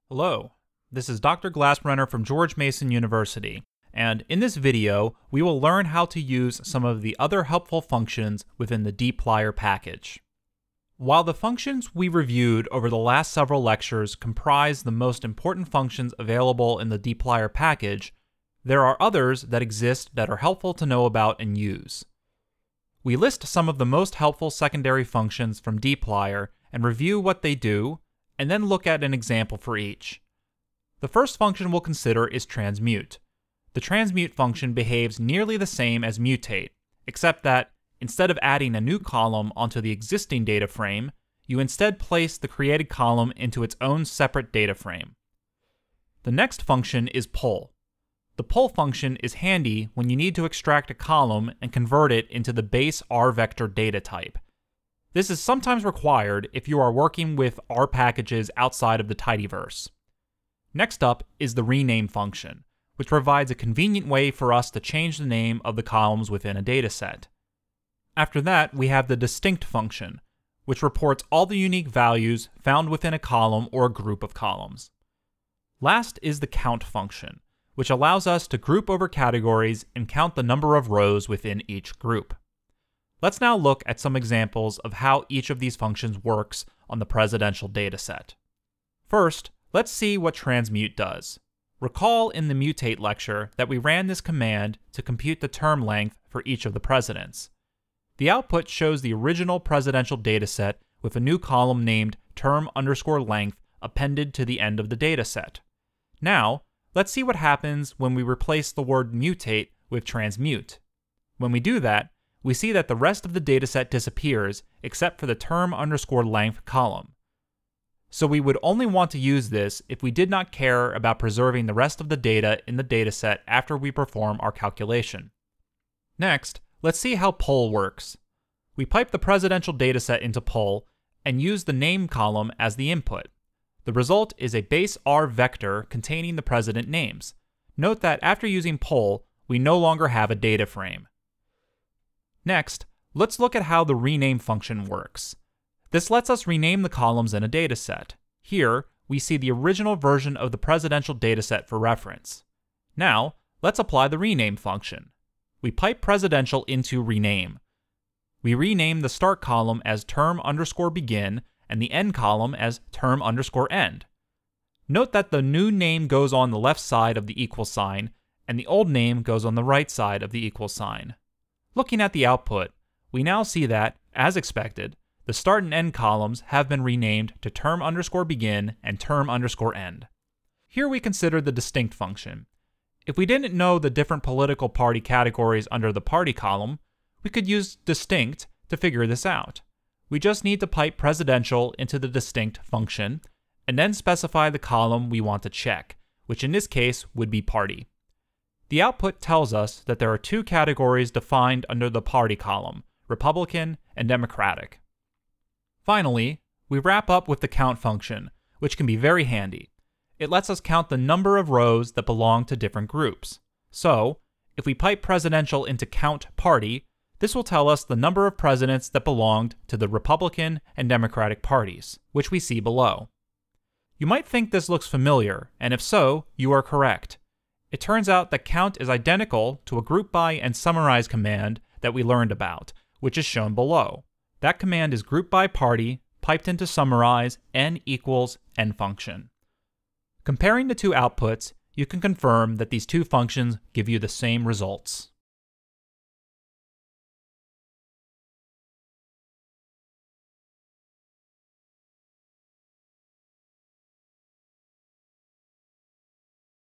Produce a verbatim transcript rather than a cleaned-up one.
Hello, this is Doctor Glasbrenner from George Mason University, and in this video, we will learn how to use some of the other helpful functions within the dplyr package. While the functions we reviewed over the last several lectures comprise the most important functions available in the dplyr package, there are others that exist that are helpful to know about and use. We list some of the most helpful secondary functions from dplyr and review what they do, and then look at an example for each. The first function we'll consider is transmute. The transmute function behaves nearly the same as mutate, except that instead of adding a new column onto the existing data frame, you instead place the created column into its own separate data frame. The next function is pull. The pull function is handy when you need to extract a column and convert it into the base R vector data type. This is sometimes required if you are working with R packages outside of the tidyverse. Next up is the rename function, which provides a convenient way for us to change the name of the columns within a dataset. After that, we have the distinct function, which reports all the unique values found within a column or a group of columns. Last is the count function, which allows us to group over categories and count the number of rows within each group. Let's now look at some examples of how each of these functions works on the presidential dataset. First, let's see what transmute does. Recall in the mutate lecture that we ran this command to compute the term length for each of the presidents. The output shows the original presidential dataset with a new column named term underscore length appended to the end of the dataset. Now, let's see what happens when we replace the word mutate with transmute. When we do that, we see that the rest of the dataset disappears except for the term underscore length column. So we would only want to use this if we did not care about preserving the rest of the data in the dataset after we perform our calculation. Next, let's see how pull works. We pipe the presidential dataset into pull and use the name column as the input. The result is a base R vector containing the president names. Note that after using pull, we no longer have a data frame. Next, let's look at how the rename function works. This lets us rename the columns in a dataset. Here, we see the original version of the presidential dataset for reference. Now, let's apply the rename function. We pipe presidential into rename. We rename the start column as term underscore begin and the end column as term underscore end. Note that the new name goes on the left side of the equal sign and the old name goes on the right side of the equal sign. Looking at the output, we now see that, as expected, the start and end columns have been renamed to term underscore begin and term underscore end. Here we consider the distinct function. If we didn't know the different political party categories under the party column, we could use distinct to figure this out. We just need to pipe presidential into the distinct function, and then specify the column we want to check, which in this case would be party. The output tells us that there are two categories defined under the party column, Republican and Democratic. Finally, we wrap up with the count function, which can be very handy. It lets us count the number of rows that belong to different groups. So, if we pipe presidential into count party, this will tell us the number of presidents that belonged to the Republican and Democratic parties, which we see below. You might think this looks familiar, and if so, you are correct. It turns out that count is identical to a group by and summarize command that we learned about, which is shown below. That command is group by party, piped into summarize, n equals n function. Comparing the two outputs, you can confirm that these two functions give you the same results.